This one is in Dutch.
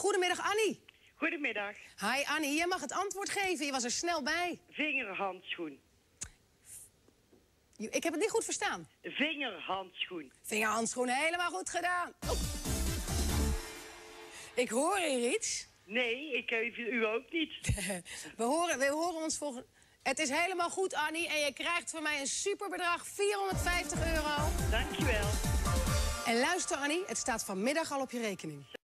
Goedemiddag, Annie. Goedemiddag. Hi, Annie. Je mag het antwoord geven. Je was er snel bij. Vingerhandschoen. Ik heb het niet goed verstaan. Vingerhandschoen. Vingerhandschoen, helemaal goed gedaan. Oh. Ik hoor hier iets. Nee, ik geef u ook niet. we horen ons volgende... Het is helemaal goed, Annie. En je krijgt van mij een superbedrag, €450. Dankjewel. En luister, Annie, het staat vanmiddag al op je rekening.